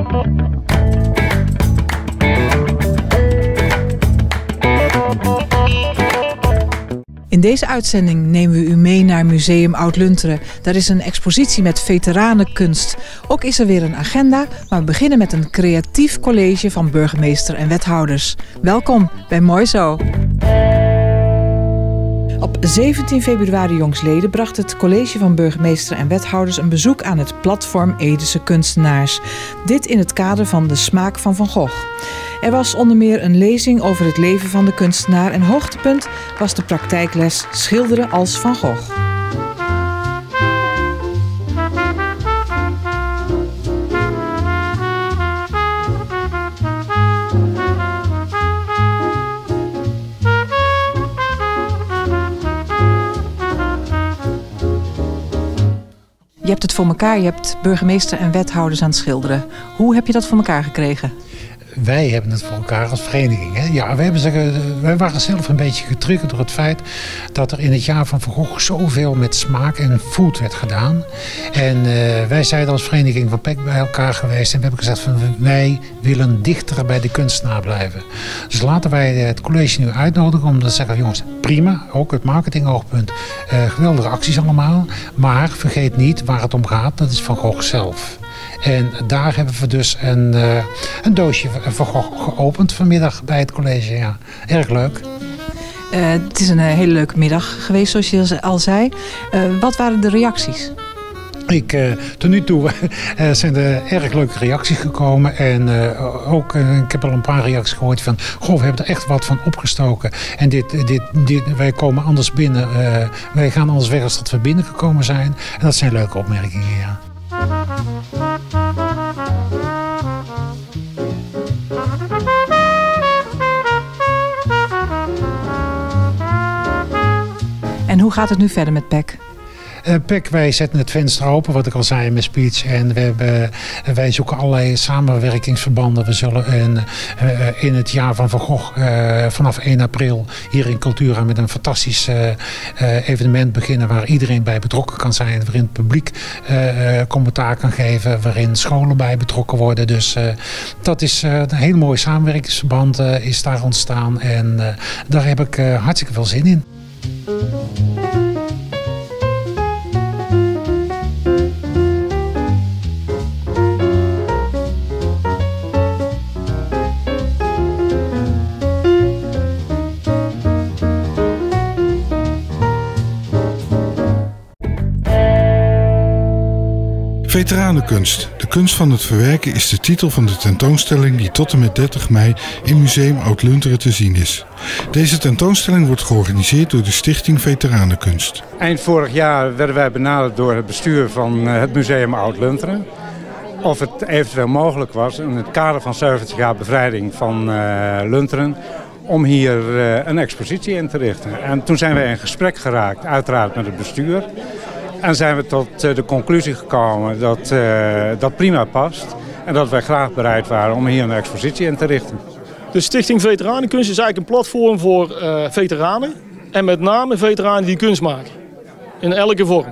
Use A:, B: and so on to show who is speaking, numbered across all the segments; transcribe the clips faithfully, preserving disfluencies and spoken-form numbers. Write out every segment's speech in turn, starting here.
A: In deze uitzending nemen we u mee naar Museum Oud-Lunteren. Daar is een expositie met veteranenkunst. Ook is er weer een agenda, maar we beginnen met een creatief college van burgemeester en wethouders. Welkom bij Mooi Zo. Op zeventien februari jongstleden bracht het college van burgemeester en wethouders een bezoek aan het platform Edese Kunstenaars. Dit in het kader van De Smaak van Van Gogh. Er was onder meer een lezing over het leven van de kunstenaar en hoogtepunt was de praktijkles Schilderen als Van Gogh. Je hebt het voor elkaar, je hebt burgemeester en wethouders aan het schilderen. Hoe heb je dat voor elkaar gekregen?
B: Wij hebben het voor elkaar als vereniging. Hè? Ja, wij, hebben ze, wij waren zelf een beetje getriggerd door het feit dat er in het jaar van Van Gogh zoveel met smaak en food werd gedaan. En uh, wij zijn als vereniging van P E C bij elkaar geweest en we hebben gezegd van wij willen dichter bij de kunstenaar blijven. Dus laten wij het college nu uitnodigen om te zeggen, jongens, prima, ook het marketingoogpunt, uh, geweldige acties allemaal. Maar vergeet niet waar het om gaat, dat is Van Gogh zelf. En daar hebben we dus een, uh, een doosje Van Gogh geopend vanmiddag bij het college. Ja, erg leuk.
A: Uh, het is een hele leuke middag geweest, zoals je al zei. Uh, wat waren de reacties?
B: Ik, uh, tot nu toe uh, zijn er erg leuke reacties gekomen. En uh, ook, uh, ik heb al een paar reacties gehoord van, goh, we hebben er echt wat van opgestoken. En dit, dit, dit, wij komen anders binnen. Uh, wij gaan anders weg als dat we binnengekomen zijn. En dat zijn leuke opmerkingen, ja.
A: En hoe gaat het nu verder met P E C?
B: Uh, P E C, wij zetten het venster open, wat ik al zei in mijn speech. En we hebben, wij zoeken allerlei samenwerkingsverbanden. We zullen in, uh, in het jaar van Van Gogh uh, vanaf één april hier in Cultura met een fantastisch uh, uh, evenement beginnen. Waar iedereen bij betrokken kan zijn. Waarin het publiek uh, commentaar kan geven. Waarin scholen bij betrokken worden. Dus uh, dat is uh, een heel mooi samenwerkingsverband uh, is daar ontstaan. En uh, daar heb ik uh, hartstikke veel zin in.
C: Veteranenkunst, de kunst van het verwerken, is de titel van de tentoonstelling die tot en met dertig mei in Museum Oud-Lunteren te zien is. Deze tentoonstelling wordt georganiseerd door de Stichting Veteranenkunst.
D: Eind vorig jaar werden wij benaderd door het bestuur van het Museum Oud-Lunteren of het eventueel mogelijk was in het kader van zeventig jaar bevrijding van uh, Lunteren om hier uh, een expositie in te richten. En toen zijn wij in gesprek geraakt, uiteraard met het bestuur. En zijn we tot de conclusie gekomen dat uh, dat prima past. En dat wij graag bereid waren om hier een expositie in te richten.
E: De Stichting Veteranenkunst is eigenlijk een platform voor uh, veteranen. En met name veteranen die kunst maken. In elke vorm.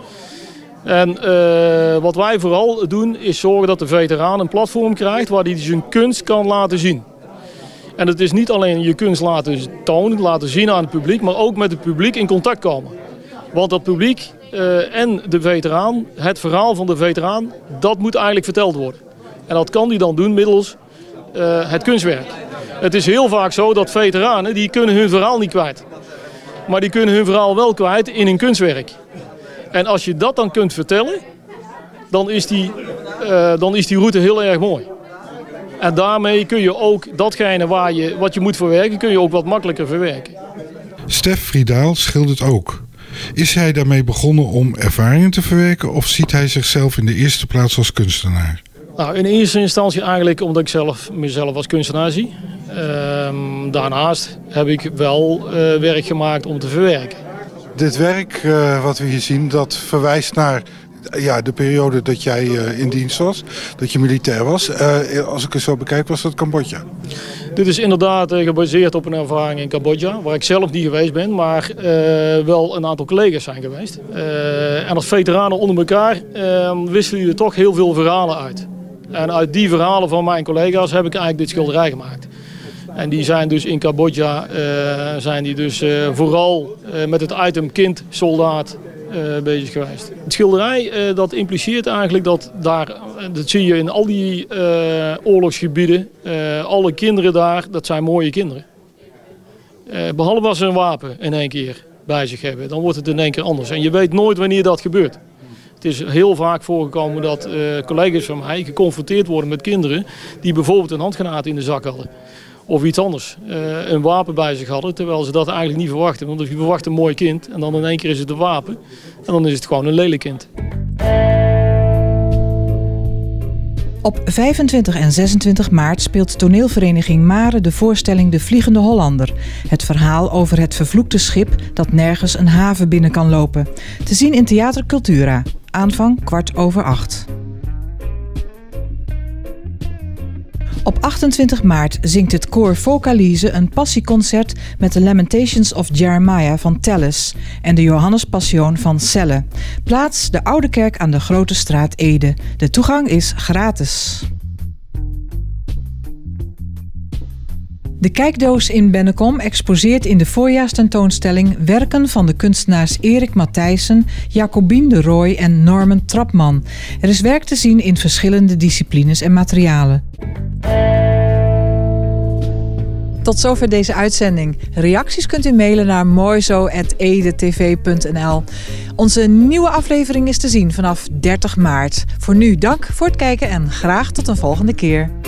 E: En uh, wat wij vooral doen is zorgen dat de veteraan een platform krijgt waar hij zijn kunst kan laten zien. En het is niet alleen je kunst laten tonen, laten zien aan het publiek, maar ook met het publiek in contact komen. Want dat publiek uh, en de veteraan, het verhaal van de veteraan, dat moet eigenlijk verteld worden. En dat kan die dan doen middels uh, het kunstwerk. Het is heel vaak zo dat veteranen, die kunnen hun verhaal niet kwijt. Maar die kunnen hun verhaal wel kwijt in een kunstwerk. En als je dat dan kunt vertellen, dan is die, uh, dan is die route heel erg mooi. En daarmee kun je ook datgene waar je, wat je moet verwerken, kun je ook wat makkelijker verwerken.
C: Stef Friedaal schildert ook. Is hij daarmee begonnen om ervaringen te verwerken of ziet hij zichzelf in de eerste plaats als kunstenaar?
E: Nou, in eerste instantie eigenlijk omdat ik zelf, mezelf als kunstenaar zie. Uh, daarnaast heb ik wel uh, werk gemaakt om te verwerken.
C: Dit werk uh, wat we hier zien, dat verwijst naar ja, de periode dat jij uh, in dienst was, dat je militair was. Uh, als ik het zo bekijk, was dat Cambodja.
E: Dit is inderdaad uh, gebaseerd op een ervaring in Cambodja, waar ik zelf niet geweest ben, maar uh, wel een aantal collega's zijn geweest. Uh, en als veteranen onder elkaar uh, wisselen jullie toch heel veel verhalen uit. En uit die verhalen van mijn collega's heb ik eigenlijk dit schilderij gemaakt. En die zijn dus in Cambodja uh, zijn die dus, uh, vooral uh, met het item kind, soldaat uh, bezig geweest. Het schilderij uh, dat impliceert eigenlijk dat daar, dat zie je in al die uh, oorlogsgebieden, uh, alle kinderen daar, dat zijn mooie kinderen. Uh, behalve als ze een wapen in één keer bij zich hebben, dan wordt het in één keer anders. En je weet nooit wanneer dat gebeurt. Het is heel vaak voorgekomen dat uh, collega's van mij geconfronteerd worden met kinderen die bijvoorbeeld een handgranaat in de zak hadden. Of iets anders, uh, een wapen bij zich hadden, terwijl ze dat eigenlijk niet verwachten. Want je verwacht een mooi kind en dan in één keer is het een wapen en dan is het gewoon een lelijk kind.
A: Op vijfentwintig en zesentwintig maart speelt toneelvereniging Mare de voorstelling De Vliegende Hollander. Het verhaal over het vervloekte schip dat nergens een haven binnen kan lopen. Te zien in Theater Cultura. Aanvang kwart over acht. Op achtentwintig maart zingt het koor Vocalise een passieconcert met de Lamentations of Jeremiah van Telles en de Johannes Passion van Celle. Plaats de Oude Kerk aan de Grote Straat Ede. De toegang is gratis. De Kijkdoos in Bennekom exposeert in de voorjaarstentoonstelling werken van de kunstenaars Erik Matthijssen, Jacobien de Rooij en Norman Trapman. Er is werk te zien in verschillende disciplines en materialen. Tot zover deze uitzending. Reacties kunt u mailen naar moizo at edetv punt n l. Onze nieuwe aflevering is te zien vanaf dertig maart. Voor nu dank voor het kijken en graag tot een volgende keer.